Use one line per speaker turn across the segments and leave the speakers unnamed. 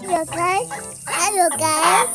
Halo guys,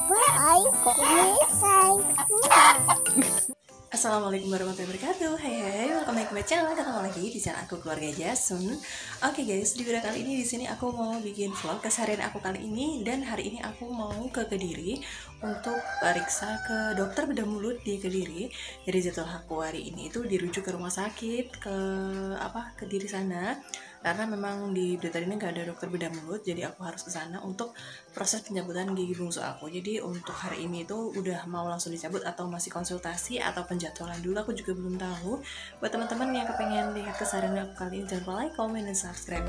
Assalamualaikum warahmatullahi wabarakatuh. Hai, welcome back to my channel. Ketemu lagi di channel aku, Keluarga Jasun. Oke guys, di video kali ini di sini aku mau bikin vlog keseharian aku kali ini, dan hari ini aku mau ke Kediri untuk periksa ke dokter bedah mulut di Kediri. Jadi jadwal aku hari ini itu dirujuk ke rumah sakit ke Kediri sana. Karena memang di Blitar ini nggak ada dokter bedah mulut, jadi aku harus ke sana untuk proses pencabutan gigi bungsu aku. Jadi untuk hari ini itu udah mau langsung dicabut atau masih konsultasi atau penjadwalan dulu, aku juga belum tahu. Buat teman-teman yang kepengen lihat keseharian aku kali ini, jangan lupa like, comment, dan subscribe.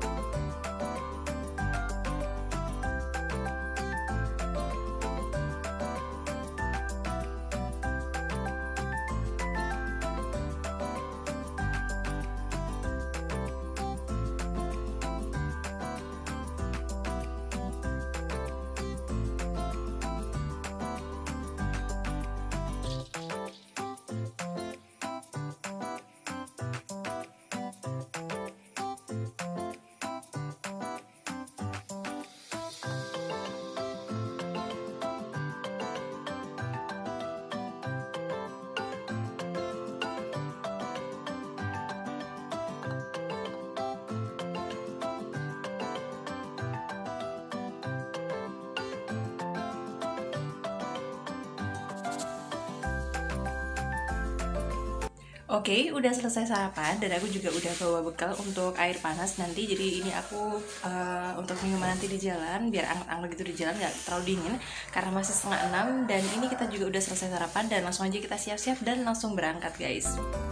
Oke, udah selesai sarapan dan aku juga udah bawa bekal untuk air panas nanti. Jadi ini aku untuk minuman nanti di jalan, biar anget-anget gitu di jalan, nggak terlalu dingin karena masih 5:30. Dan ini kita juga udah selesai sarapan dan langsung aja kita siap-siap dan langsung berangkat guys.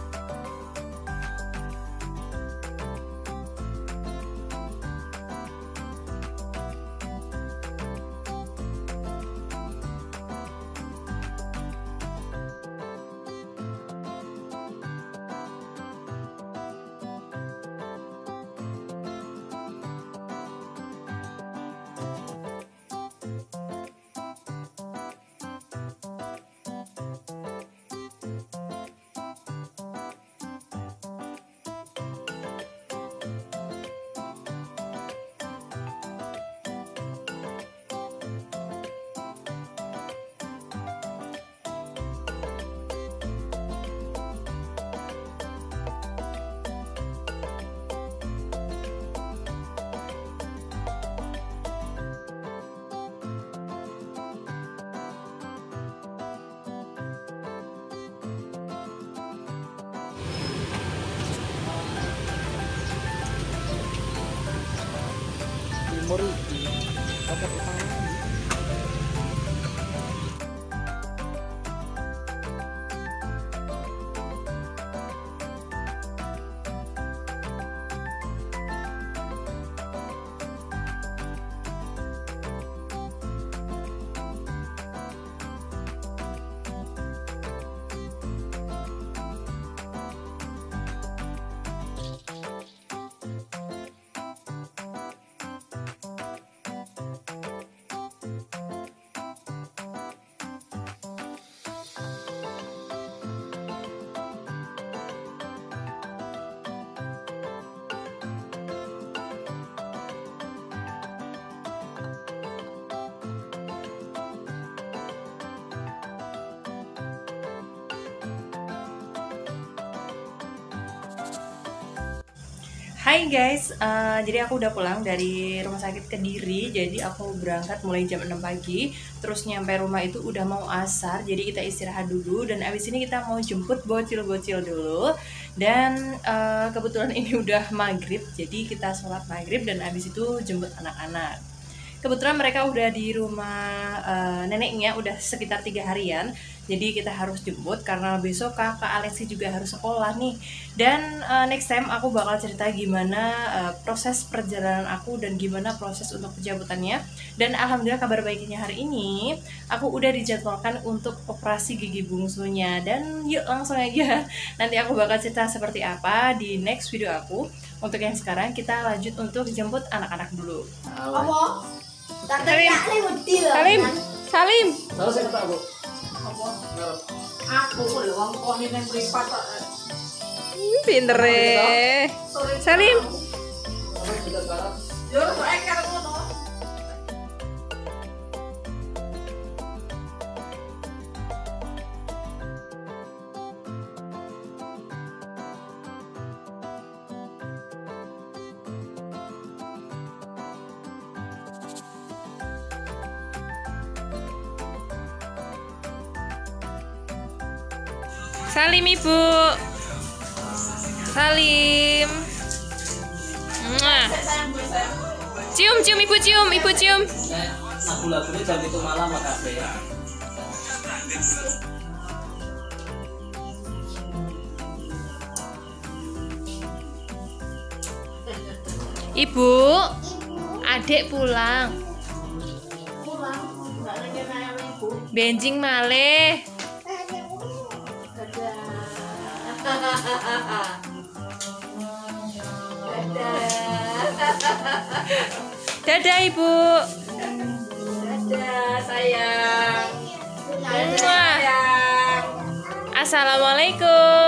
Moriki pakai utang.
Hai guys, jadi aku udah pulang dari rumah sakit Kediri. Jadi aku berangkat mulai jam 6 pagi. Terus nyampe rumah itu udah mau asar. Jadi kita istirahat dulu. Dan abis ini kita mau jemput bocil-bocil dulu. Dan kebetulan ini udah maghrib. Jadi kita sholat maghrib dan abis itu jemput anak-anak. Kebetulan mereka udah di rumah neneknya udah sekitar 3 harian. Jadi kita harus jemput karena besok kakak Alexi juga harus sekolah nih. Dan next time aku bakal cerita gimana proses perjalanan aku dan gimana proses untuk pencabutannya. Dan alhamdulillah kabar baiknya hari ini aku udah dijadwalkan untuk operasi gigi bungsunya. Dan yuk langsung aja, nanti aku bakal cerita seperti apa di next video aku. Untuk yang sekarang kita lanjut untuk jemput anak-anak dulu.
Apa?
Salim, Salim.
Salah saya kata aku.
Aku lho wong kok nang mripat kok.
Pinter Salim.
Yo, soalnya karo ngono.
Salim ibu. Salim. Mwah. Cium ibu cium.
Lagu-lagunya jam itu malam makasih ya.
Ibu, adik pulang.
Nggak rencana ibu.
Benjing malih. Dadah ibu.
Dadah sayang.
Mwah. Assalamualaikum.